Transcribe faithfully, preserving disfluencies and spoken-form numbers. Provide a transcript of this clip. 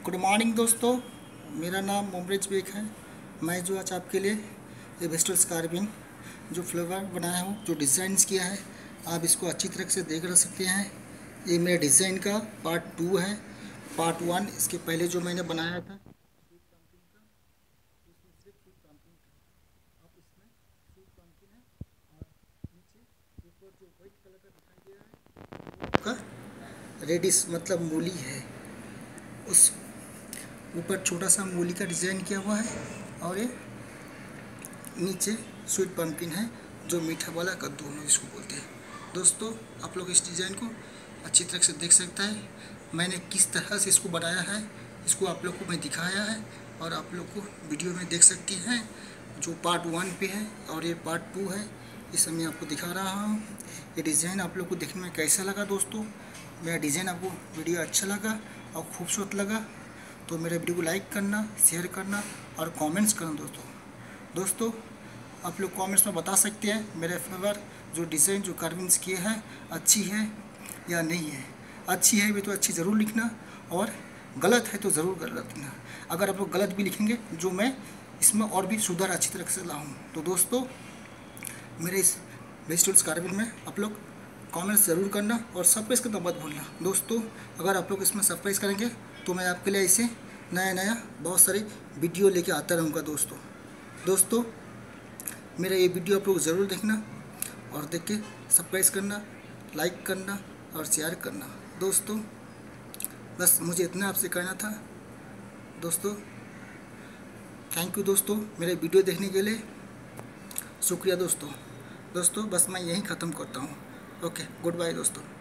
Good morning दोस्तों, मेरा नाम मुमरेज बेग है। मैं जो आज आपके लिए ये वेस्टर्न कार्विंग जो फ्लेवर बनाया हूँ, जो डिज़ाइन किया है, आप इसको अच्छी तरह से देख रह सकते हैं। ये मेरे डिज़ाइन का पार्ट टू है। पार्ट वन इसके पहले जो मैंने बनाया था स्वीट पम्पकिन का, उसमें सिर्फ स्वीट पम्पकिन था। अब इसमें स्वीट पम्पकिन है और नीचे ऊपर जो वाइट कलर का दिखाई दे रहा है आपका रेडिश मतलब मूली है। उस ऊपर छोटा सा मूली का डिज़ाइन किया हुआ है और ये नीचे स्वीट पम्पकिन है, जो मीठा वाला कद्दू हम इसको बोलते हैं। दोस्तों, आप लोग इस डिज़ाइन को अच्छी तरह से देख सकता है। मैंने किस तरह से इसको बनाया है, इसको आप लोग को मैं दिखाया है और आप लोग को वीडियो में देख सकती हैं। जो पार्ट वन पे है और ये पार्ट टू है, इसे मैं आपको दिखा रहा हूँ। ये डिज़ाइन आप लोग को देखने में कैसा लगा दोस्तों? मेरा डिज़ाइन आपको वीडियो अच्छा लगा और खूबसूरत लगा तो मेरे वीडियो को लाइक करना, शेयर करना और कमेंट्स करना दोस्तों। दोस्तों, आप लोग कमेंट्स में बता सकते हैं मेरे फ्लेवर जो डिज़ाइन जो कार्विंग्स किए हैं अच्छी है या नहीं है। अच्छी है भी तो अच्छी ज़रूर लिखना और गलत है तो ज़रूर गलत लिखना। अगर आप लोग गलत भी लिखेंगे जो मैं इसमें और भी सुधार अच्छी तरह से लाऊँ। तो दोस्तों, मेरे इस वेजिटेबल्स कार्विंग में आप लोग कमेंट्स ज़रूर करना और सब्सक्राइब करना मत भूलना। दोस्तों, अगर आप लोग इसमें सब्सक्राइब करेंगे तो मैं आपके लिए ऐसे नया नया बहुत सारी वीडियो लेके आता रहूँगा दोस्तों। दोस्तों, मेरा ये वीडियो आप लोग ज़रूर देखना और देख के सब्सक्राइब करना, लाइक करना और शेयर करना। दोस्तों, बस मुझे इतना आपसे कहना था दोस्तों। थैंक यू दोस्तों, मेरे वीडियो देखने के लिए शुक्रिया दोस्तों। दोस्तों, बस मैं यहीं ख़त्म करता हूँ। ओके, गुड बाय दोस्तों।